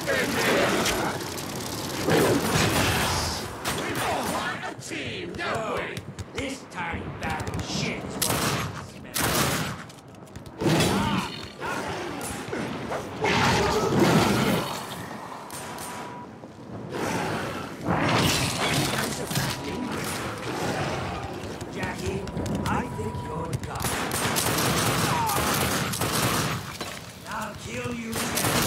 Team, don't we? This tiny bag of shit is what Jackie, I think you're God. I'll kill you.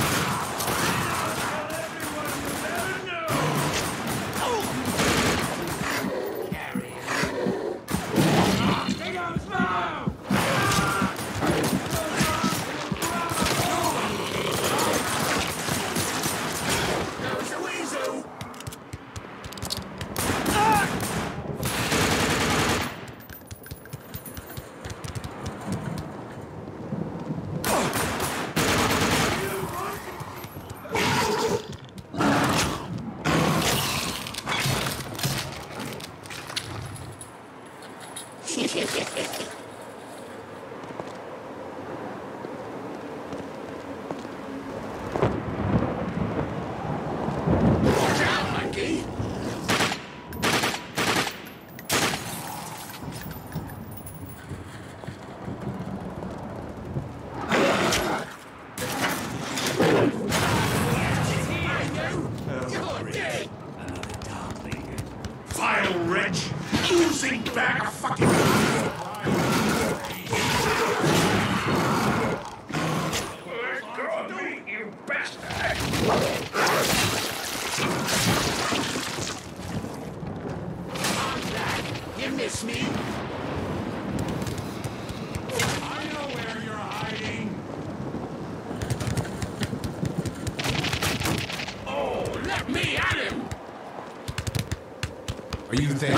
Are you there?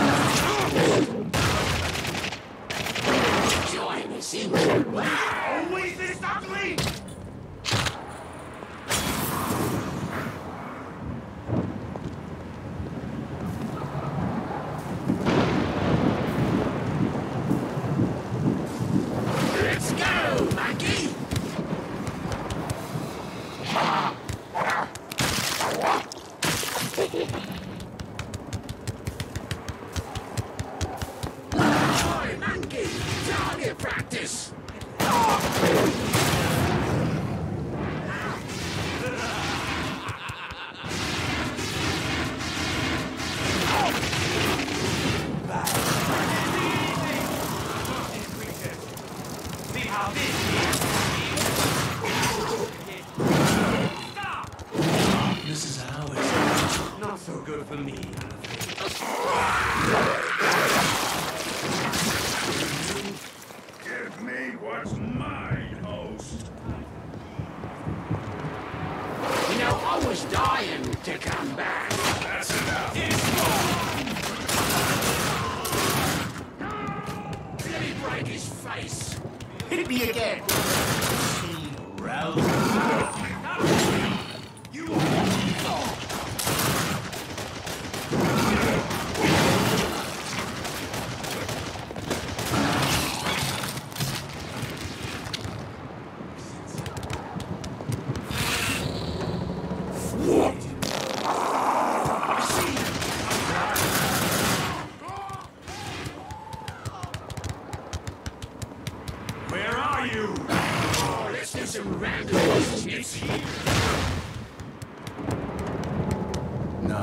Join us in. Wow! Always this ugly! Let's go, Maggie! Target practice! See how this Stop! This is ours. Not so good for me. Give me what's mine, host. You know, I was dying to come back. That's enough. Let me break his face. Hit me again. You Where are you? Oh, let's do some random business. No.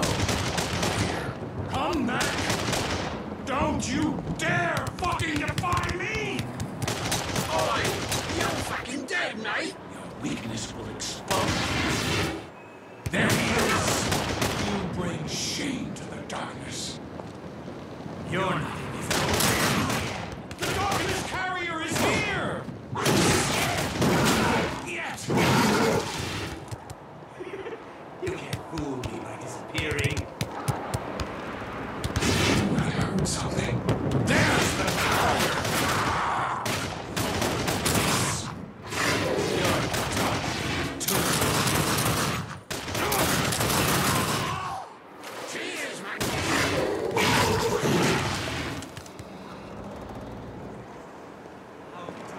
Come back! Don't you dare fucking defy me! Oi! You're fucking dead, mate! Your weakness will expose. There he is. You bring shame to the darkness. You're not the darkness carrier is here! Yes! You can't fool me by disappearing. I heard something. There's the power. You're done too. Cheers, man!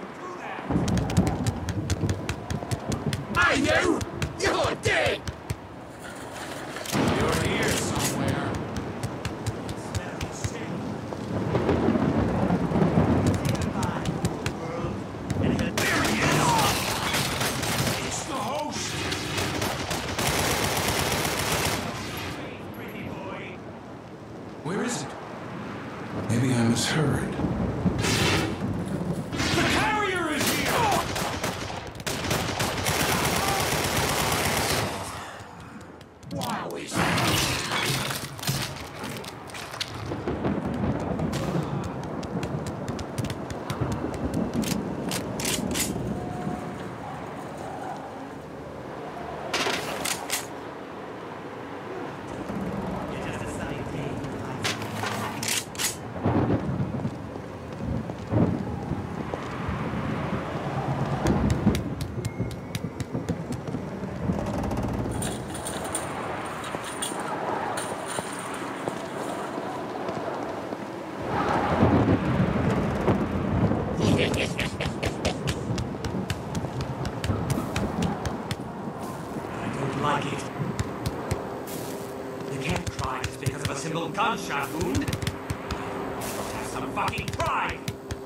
I knew! You're dead! misheard. The carrier is here! Wow, is I don't like it. You can't cry just because of a simple gunshot wound. Have some fucking pride!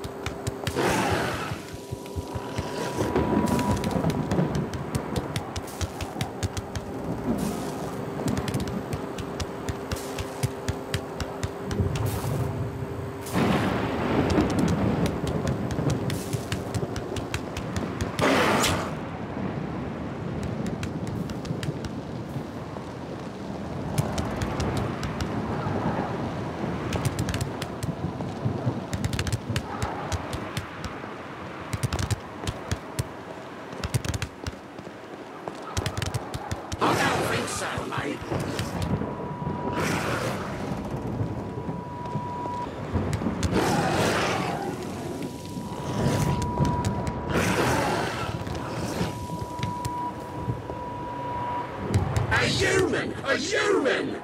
I don't think so, mate. A human! A human!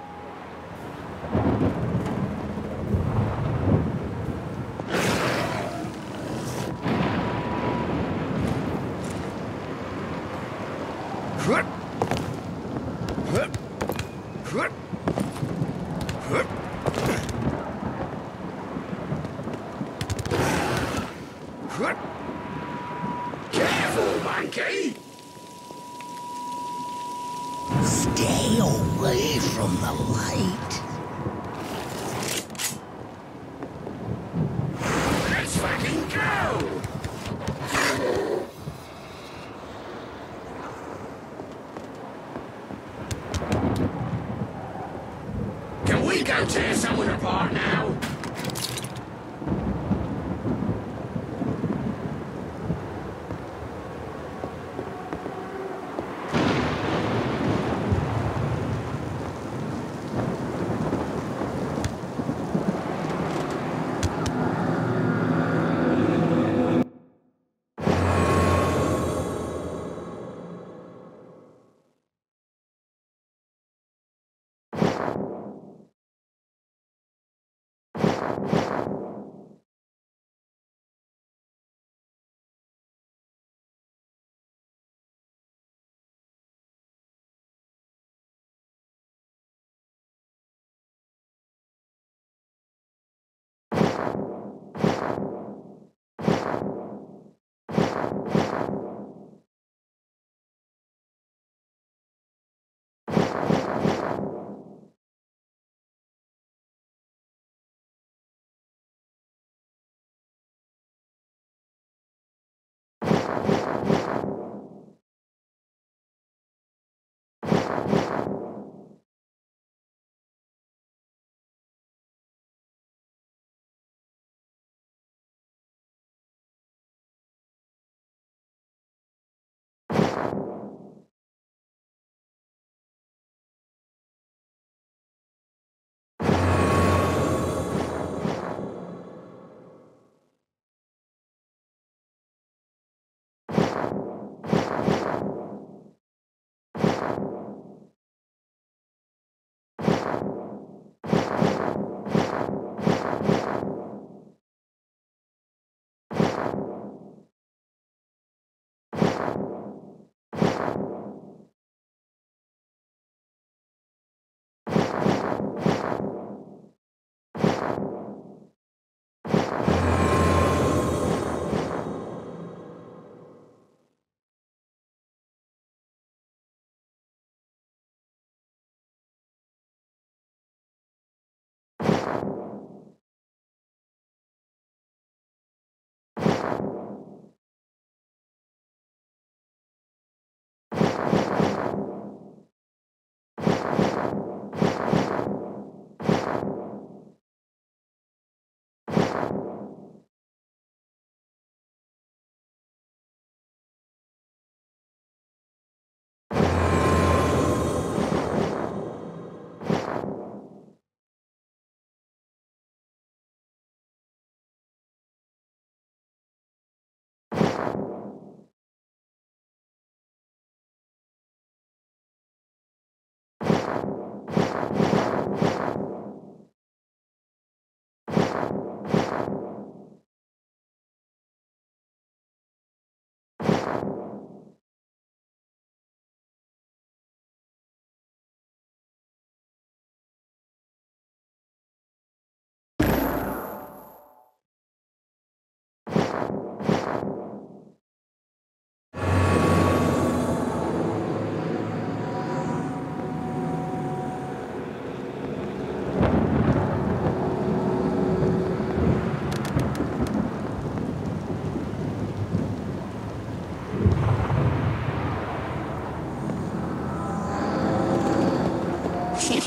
Careful, monkey! Stay away from the light. Let's fucking go! Can we go tear someone apart now?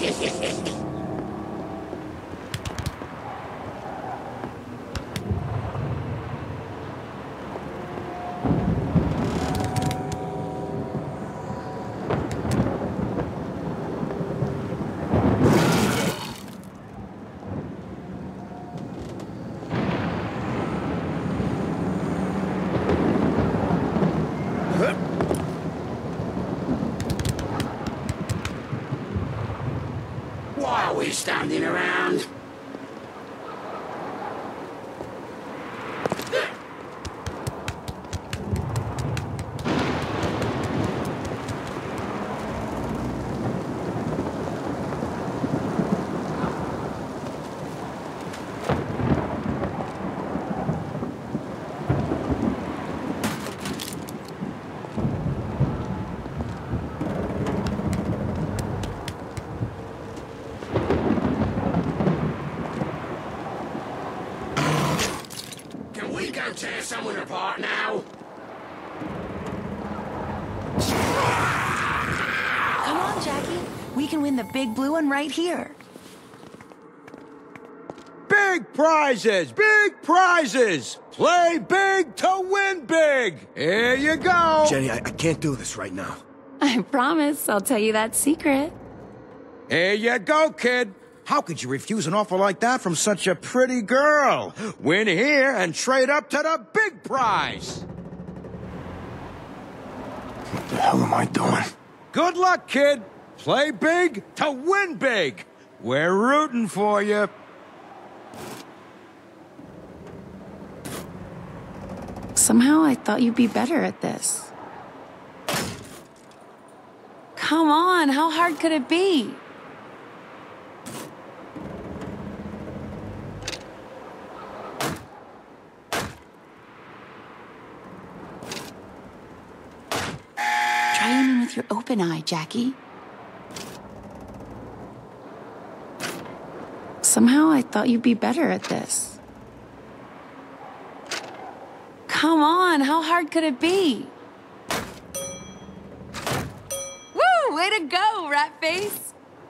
Why are we standing around? Go tear someone apart now. Come on, Jackie. We can win the big blue one right here. Big prizes! Big prizes! Play big to win big! Here you go! Jenny, I can't do this right now. I promise I'll tell you that secret. Here you go, kid. How could you refuse an offer like that from such a pretty girl? Win here and trade up to the big prize. What the hell am I doing? Good luck, kid. Play big to win big. We're rooting for you. Somehow I thought you'd be better at this. Come on, how hard could it be? Try aiming with your open eye, Jackie. Somehow I thought you'd be better at this. Come on, how hard could it be? Woo! Way to go, rat face!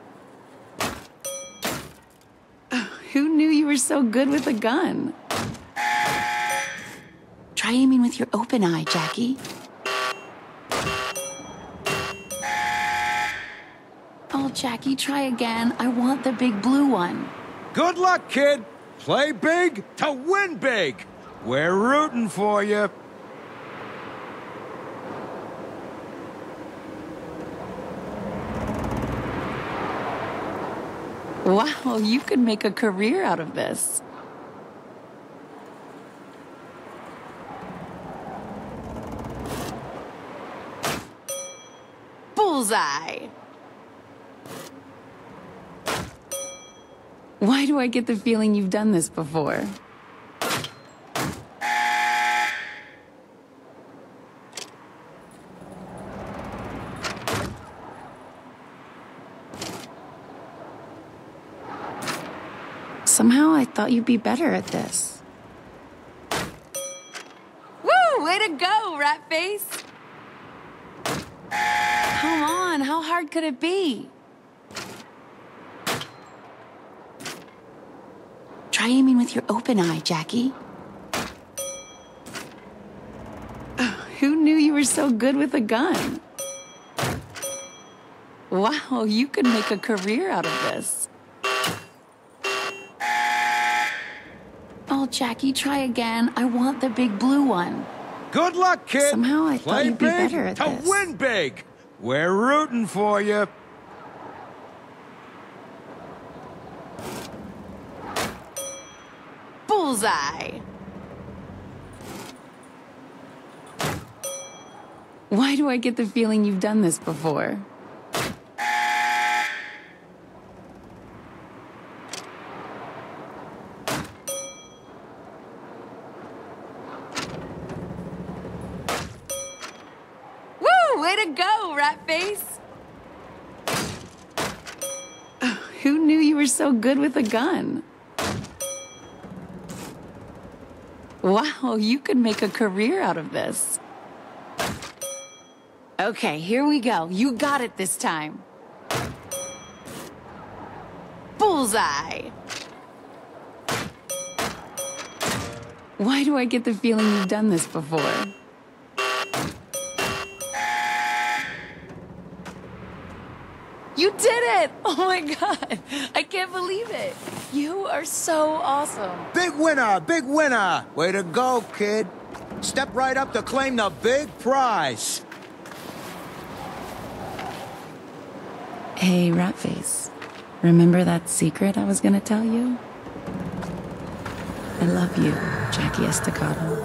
Who knew you were so good with a gun? Try aiming with your open eye, Jackie. Oh, Jackie, try again. I want the big blue one. Good luck, kid. Play big to win big. We're rooting for you. Wow, you could make a career out of this. Bullseye! Why do I get the feeling you've done this before? Somehow I thought you'd be better at this. Woo! Way to go, rat face! Come on, how hard could it be? Try aiming with your open eye, Jackie. Who knew you were so good with a gun? Wow, you could make a career out of this. Oh, Jackie, try again. I want the big blue one. Good luck, kid. Somehow I Play thought you'd be big better at to this. win big. We're rooting for you. Bullseye! Why do I get the feeling you've done this before? Woo! Way to go, rat face! Who knew you were so good with a gun? Wow, you could make a career out of this. Okay, here we go. You got it this time. Bullseye! Why do I get the feeling you've done this before? You did it! Oh my god! I can't believe it! You are so awesome! Big winner! Big winner! Way to go, kid. Step right up to claim the big prize. Hey, Ratface. Remember that secret I was gonna tell you? I love you, Jackie Estacado.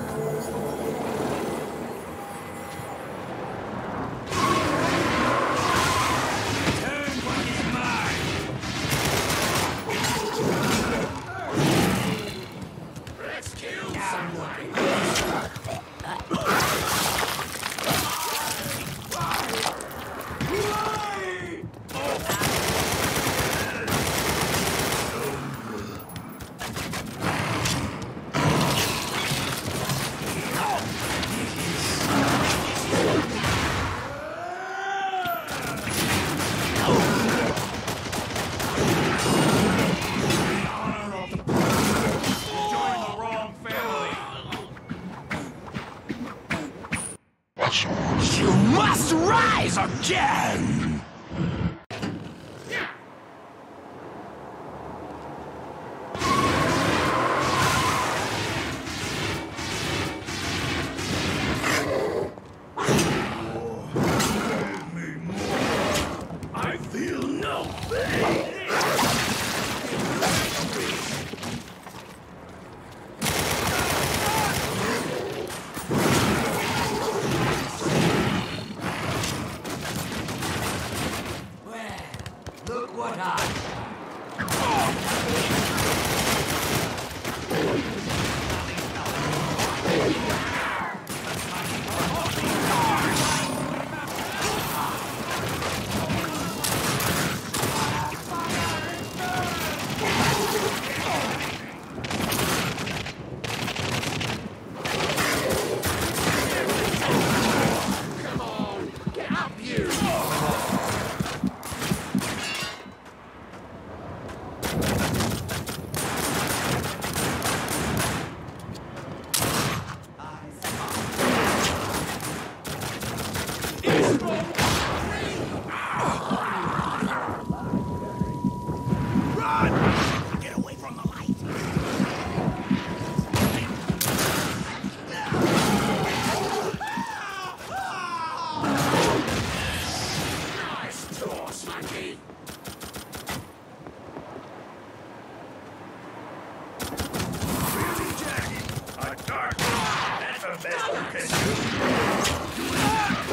You must rise again! I feel no pain. Look what I... Come on, get up, you! Get away from the light. Nice toss, monkey! Really, Jackie? A dark one. That's the best you can do.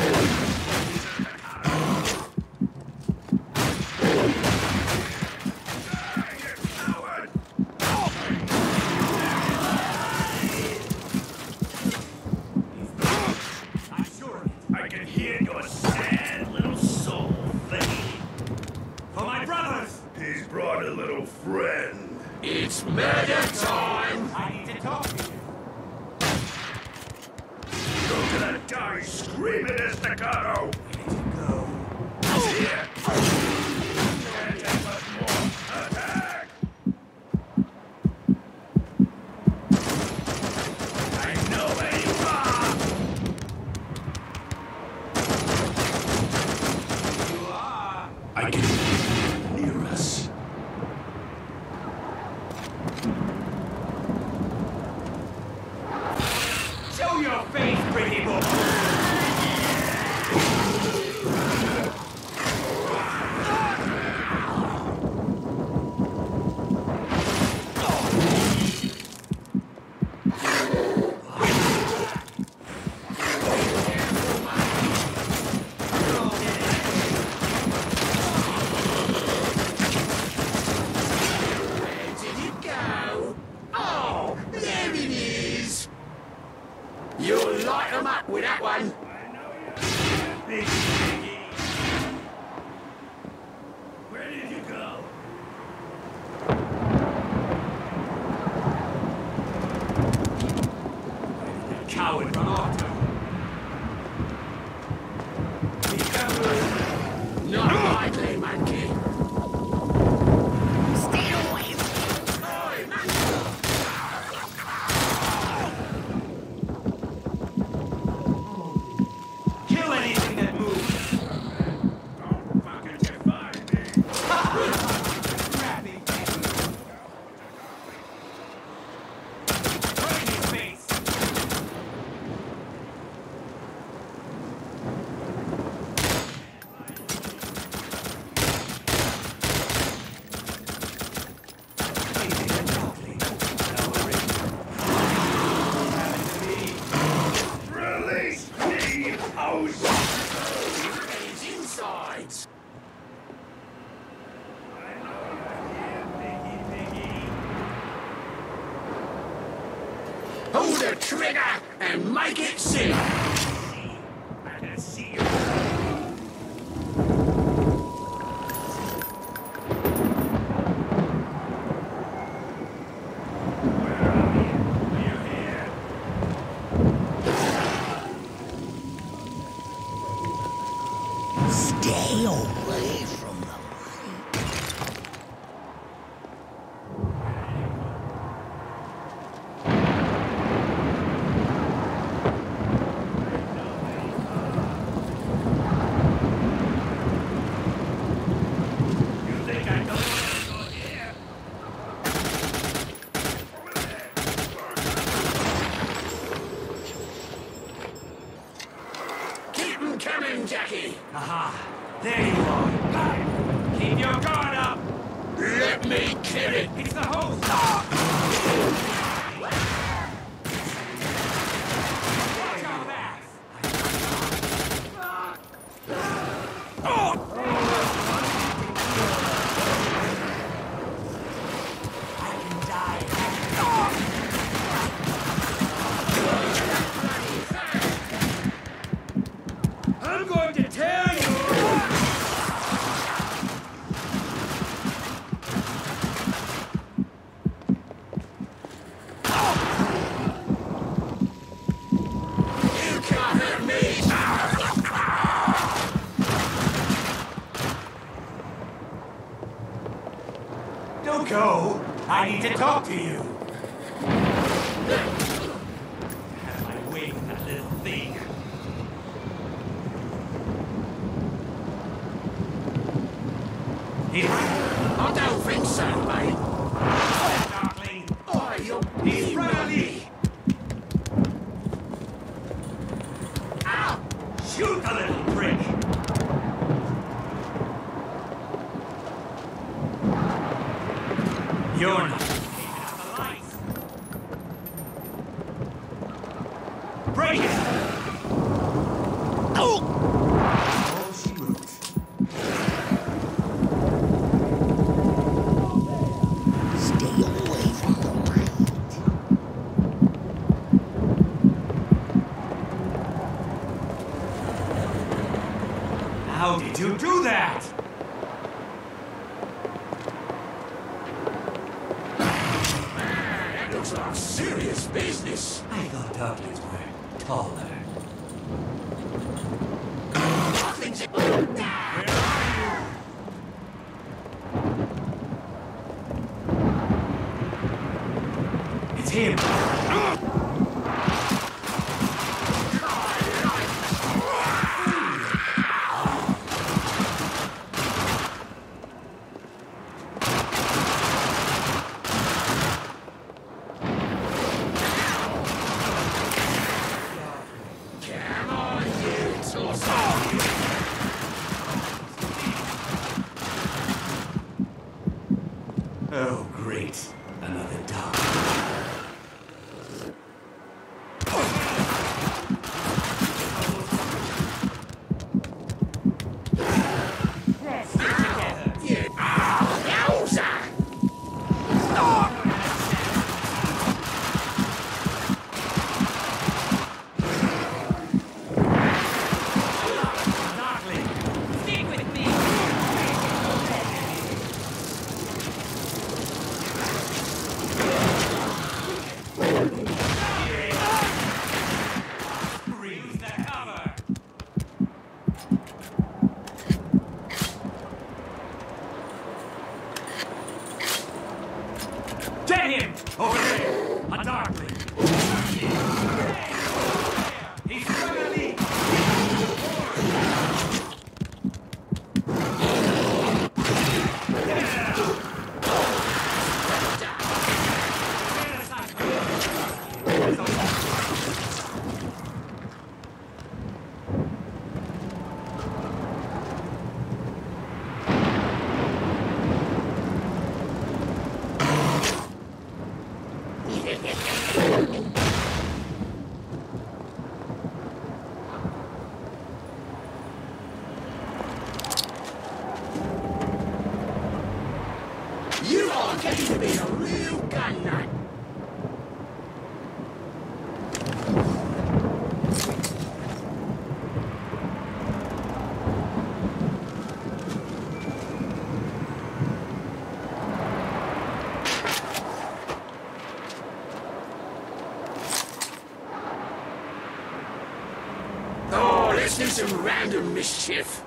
I can hear your sad little soul fade. For my brothers! He's brought a little friend. It's murder time! I need to talk to you. You're gonna die screaming, Estacado! Go. Here! Can't take much more. Attack! I know where you are! You are. I can hear you near us. Show your face, pretty boy! lights. Pull the trigger and make it sing. I can see you. Stay away from the light. You think I don't want to go here? Keep 'em coming, Jackie. Aha! There you are! Keep your guard up! Let me kill it. It's the host! Watch your back! I can die. I'm going to tear you! You can't hurt me. Don't go! I need to talk to you! Have my way with that little thing. He's right, I don't think so, mate. darling. Oh, you're He's right on me. Ow! Shoot the little prick! You're not taking out the lights. Break it! Oh, she wrote. Stay away from the light. How did you do that? That looks like serious business. I thought darklings were taller. Nothing's... Where are you? It's him. Come on, you torso. Oh, great. Another dog. You... Yowza! Darkling, stick with me. Freeze the cover. Get him! Over there! A darkling! He's struggling! Tell you to be a real gun nut. Oh, let's do some random mischief.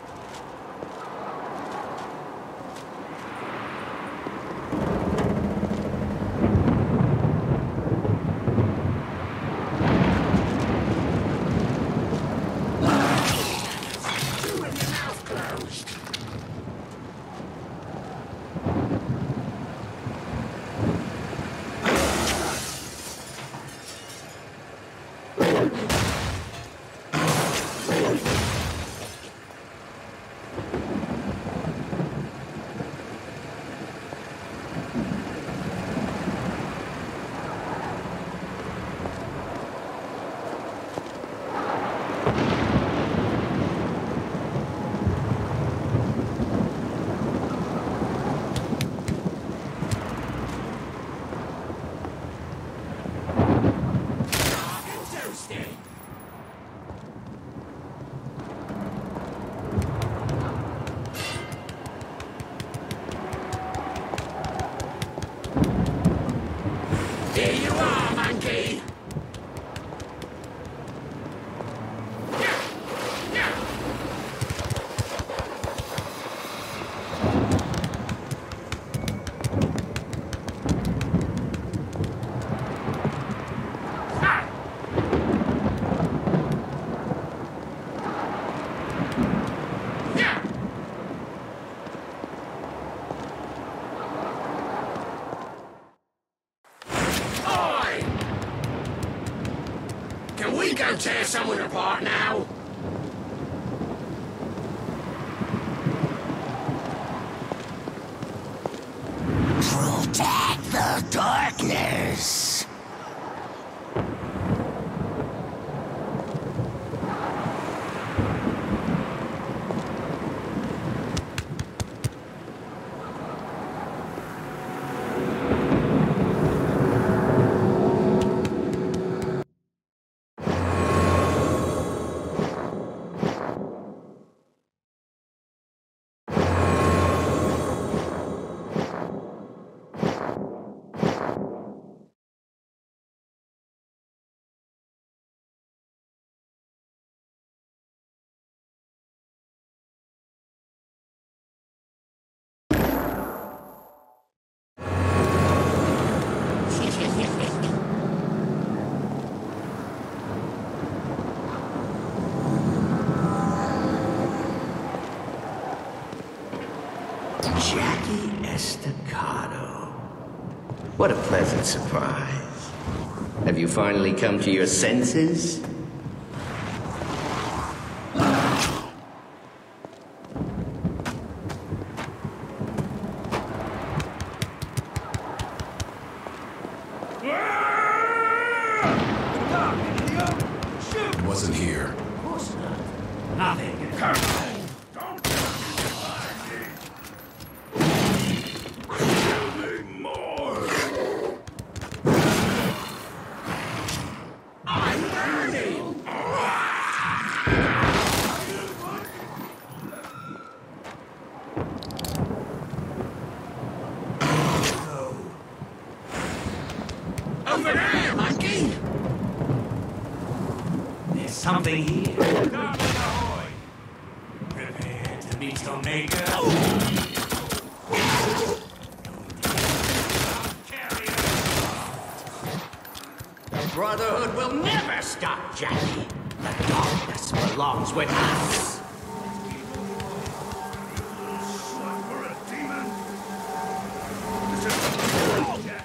Here you are, monkey! Can we go tear someone apart now? Protect the darkness. Jackie Estacado. What a pleasant surprise. Have you finally come to your senses? It wasn't here. Of course not. Nothing. Over there, monkey! There's something here. Prepare to meet your maker. The Brotherhood will never stop, Jackie. The darkness belongs with us. What for a demon? This is Jackie.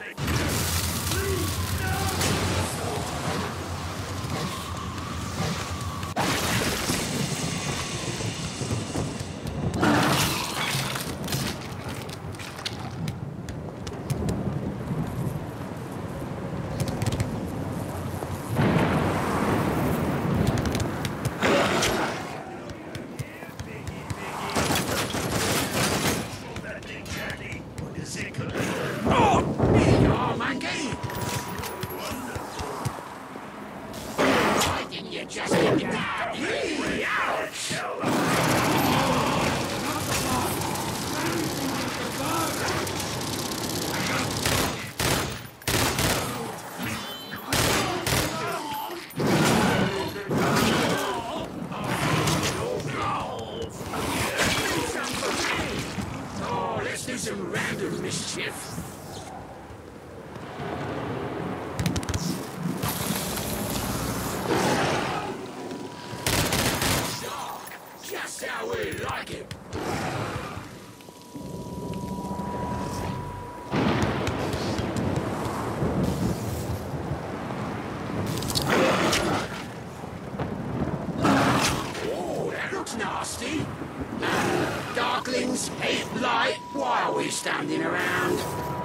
random mischief. Dark, just how we like it. Oh, that looks nasty. Darklings hate light. Why are we standing around?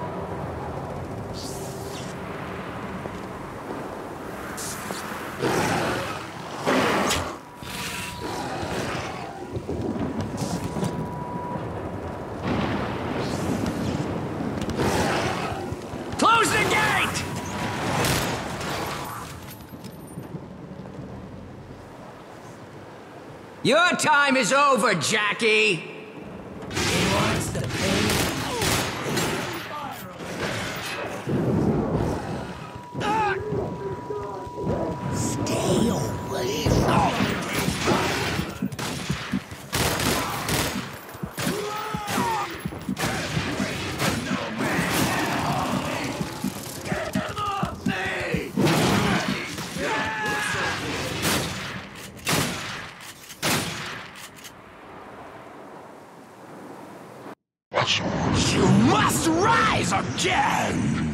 Close the gate! Your time is over, Jackie! Stay away from me. You must rise again!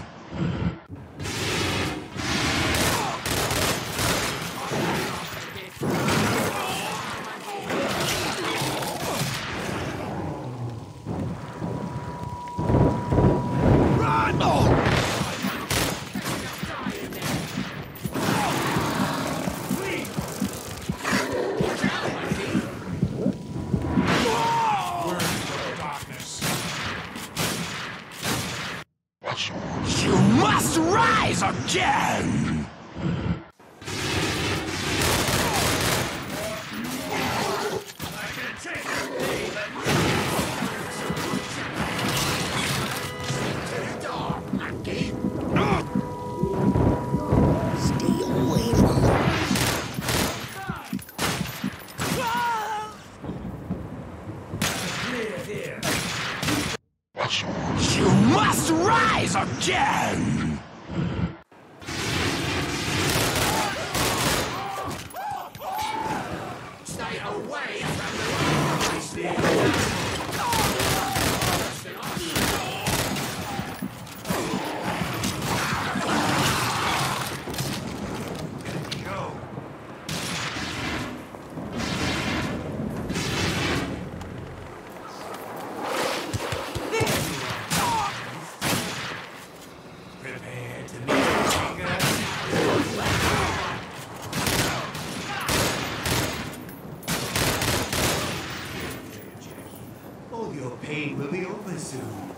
You must rise again! Stay away from me. You must rise again! Stay away from the place. Prepare to meet the all your pain will be over soon.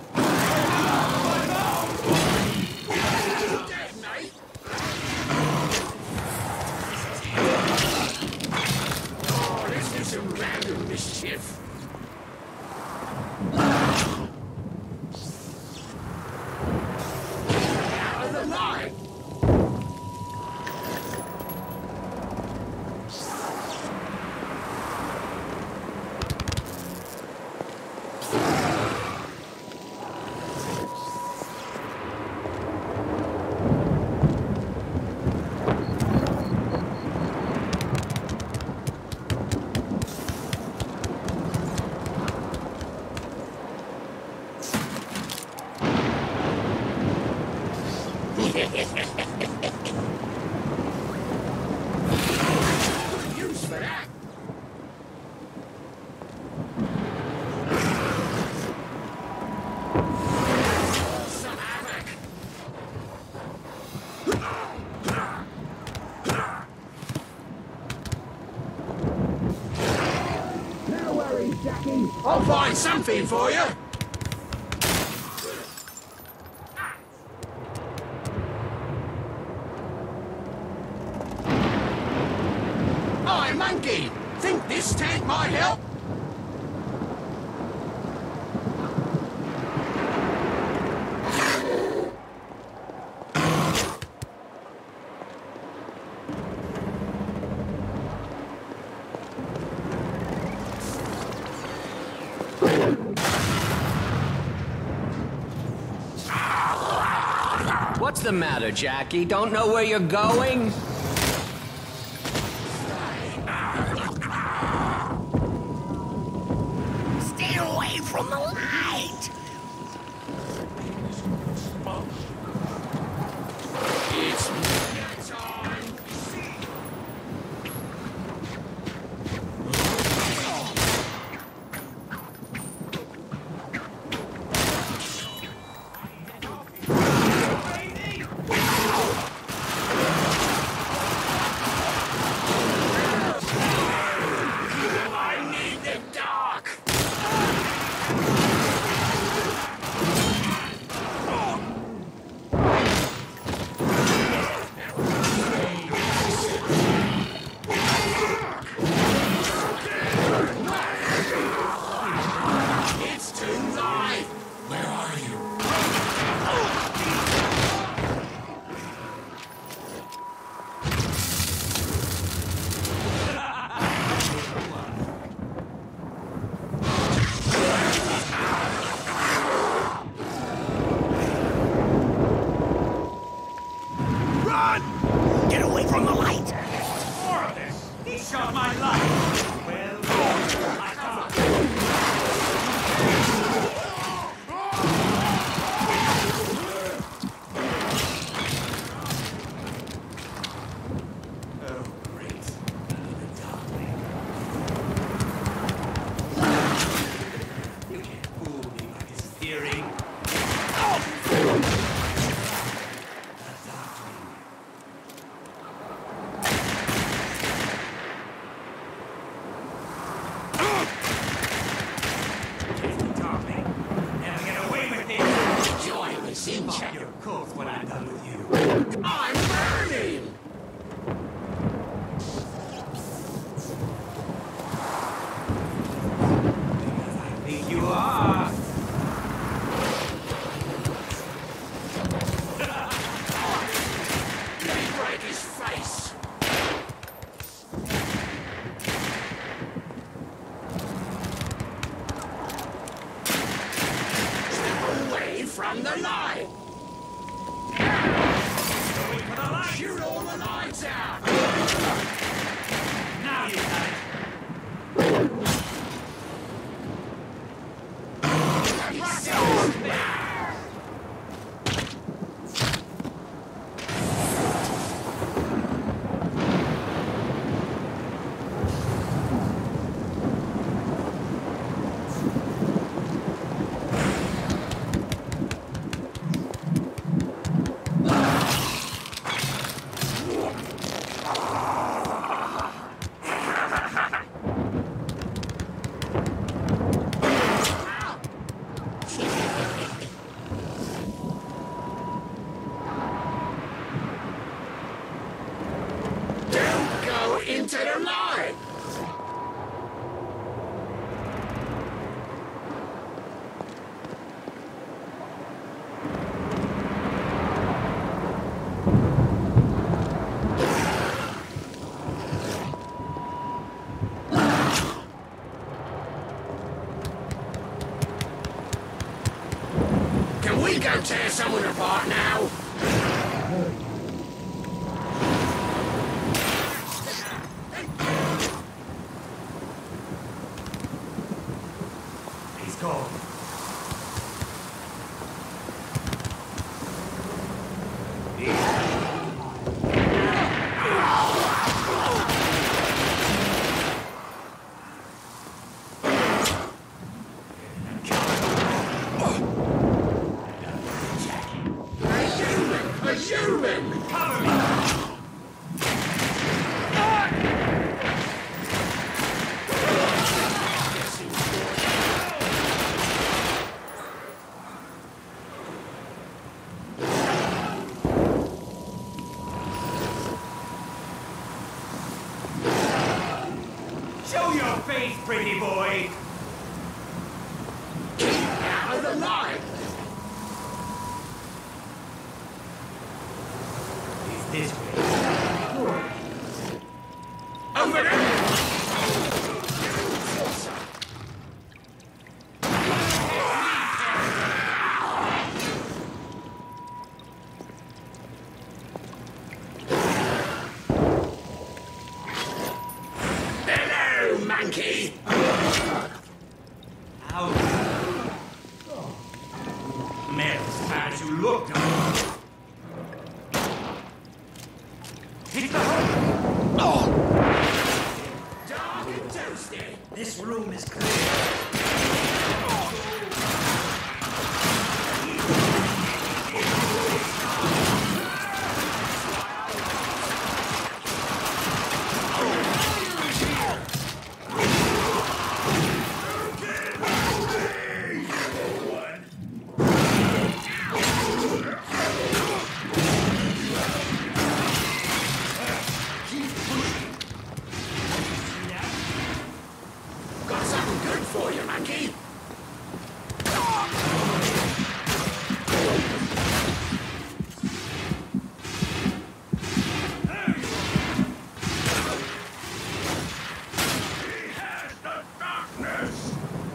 Dead, mate. Oh, this is some random mischief. Out of the line. Use for that. Some havoc. No worries, Jackie. I'll find something for you. Hi, monkey! Think this tank might help? What's the matter, Jackie? Don't know where you're going? Stay away from the light! It's midnight time. I need the dark. It's tonight. Where are you? Run! Get away from the light! More of this! He shot my life! Well, I thought... Oh, great. The darling. You can't fool me by disappearing. The darling. It's the darling. Never get away with it. Join us in, Pop Jack. your corpse when I'm done with you. I'm burning. Because I think you are. Let me break his face. Step away from the light. Going for the light. Shoot all the lights out. Now you got it. Don't go into the light. Can we go tear someone apart now? He's gone. A human! Cover me! Show your face, pretty boy! Keep out of the light! He's this way. Over there! you looked at. Hit the hook! Dark and toasty. This room is clear. Got something good for you, monkey. He has the darkness.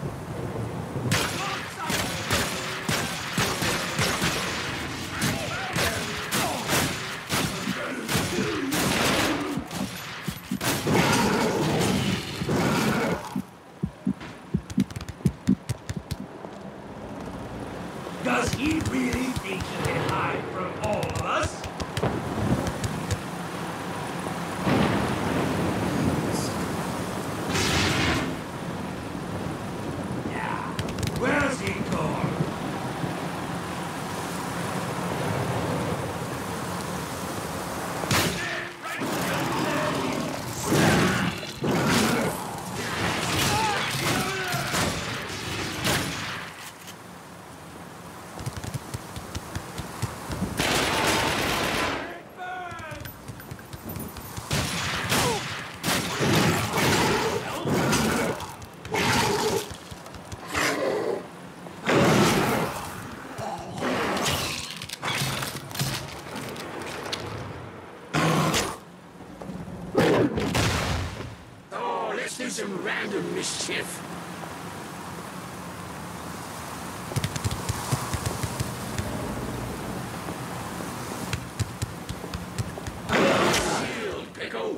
Does he really think he can hide from all of us? Yeah. Where's he gone? Oh, let's do some random mischief. Shield, pickle.